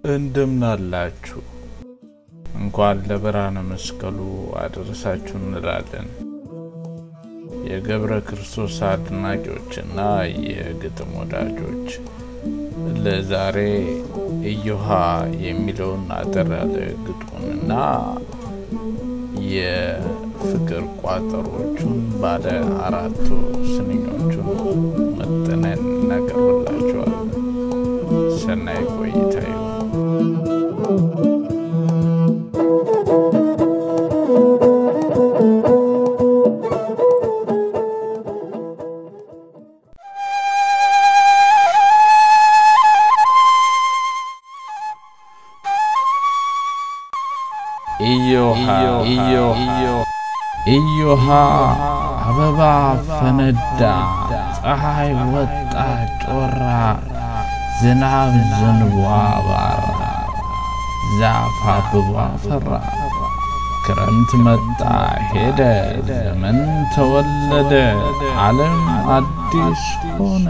እንደምናላችሁ እንኳን ለብርሃነ መስቀሉ አደረሳችሁ እንላለን። የገብረ ክርስቶስ አድናቂዎችና የግጥም ወዳጆች ለዛሬ ኢዮሃ የሚለውን አጠር ያለ ግጥሙንና የፍቅር ቋጠሮቹን ባለ አራቱ ስንኞቹን መጥነን እናቀርብላችኋለን። ሰናይ ቆይታ ይሁን። ኢዮሃ አበባ ፈነዳ፣ ፀሐይ ወጣ ጮራ፣ ዝናብ ዘንቦ አባራ፣ ዛፍ አበባ ፈራ። ክረምት መጣ ሄደ፣ ዘመን ተወለደ፣ ዓለም አዲስ ሆነ።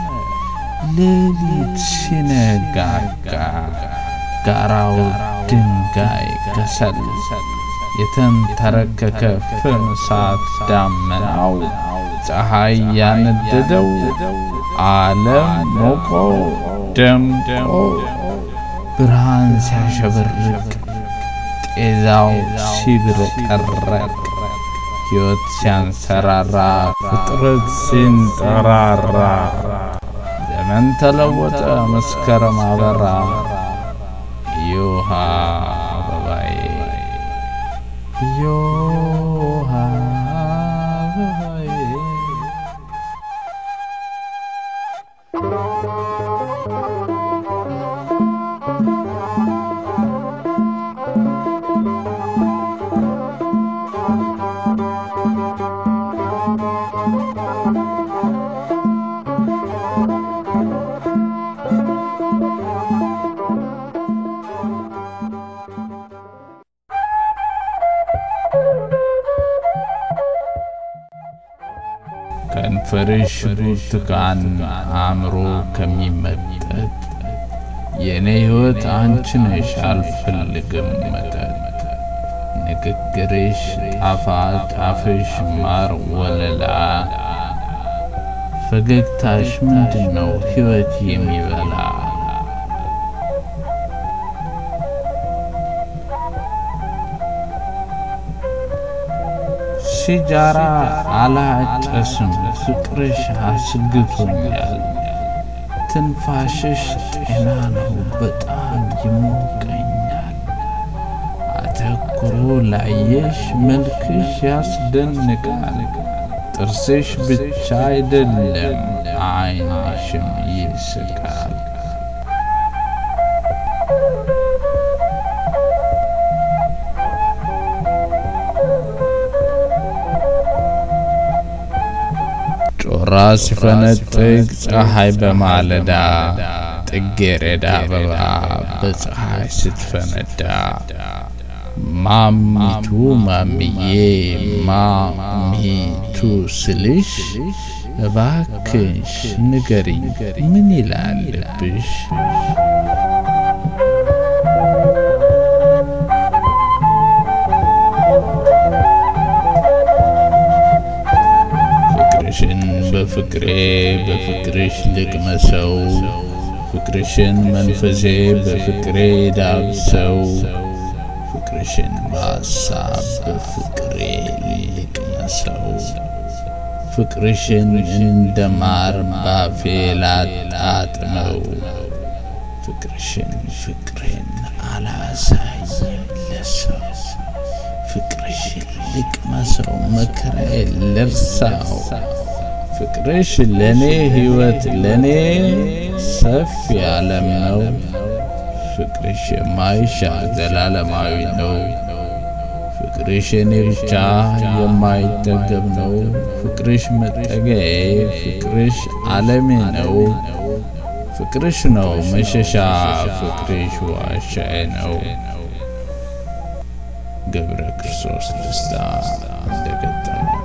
ሌሊት ሲነጋጋ ጋራው ድንጋይ ከሰል፣ የተንተረከከ ፍም እሳት ዳመናው፣ ፀሐይ ያነደደው ዓለም ሞቆ ደምቆ ብርሃን ሲያሸበርቅ ጤዛው ሲብረቀረቅ ሕይወት ሲያንሰራራ ፍጥረት ሲንጠራራ ዘመን ተለወጠ መስከረም አበራ። ኢዮሃ አበባዬ ኢዮሃ አበባዬ ከንፈርሽ ብርቱካን አምሮ ከሚመጠጥ የኔ ሕይወት አንቺ ነሽ አልፈልግም መጠጥ። ንግግርሽ ጣፋጭ አፍሽ ማር ወለላ፣ ፈገግታሽ ምንድነው ሕይወት የሚበላ። ሲጃራ አላጨስም ፍቅርሽ አስግቶኛል። ትንፋሽሽ ጤና ነው በጣም ይሞቀኛል። አተኩሮ ላየሽ መልክሽ ያስደንቃል። ጥርስሽ ብቻ አይደለም ዓይንሽም ይስቃል። ጮራ ሲፈነጥቅ ፀሐይ በማለዳ፣ ጥጌረዳ አበባ በፀሐይ ስትፈነዳ፣ ማሚቱ ማሚዬ ማሚቱ ስልሽ እባክሽ ንገሪኝ ምን ይላል ልብሽ። በፍቅሬ በፍቅርሽ ልቅመሰው፣ ፍቅርሽን መንፈሴ በፍቅሬ ዳብሰው፣ ፍቅርሽን በሐሳብ በፍቅሬ ልቅመሰው፣ ፍቅርሽን እንደማር ባፌ ላጣጥመው፣ ፍቅርሽን ፍቅሬን አላሳይም ለሰው፣ ፍቅርሽን ልቅመሰው መከራዬ ልርሳው። ፍቅርሽ ለኔ ሕይወት ለኔ ሰፊ ዓለም ነው። ፍቅርሽ የማይሻር ዘላለማዊ ነው። ፍቅርሽ የኔ ብቻ የማይጠገብ ነው። ፍቅርሽ መጠጊያዬ ፍቅርሽ ዓለሜ ነው። ፍቅርሽ ነው መሸሻ ፍቅርሽ ዋሻዬ ነው። ገብረ ክርስቶስ ደስታ እንደገጠመው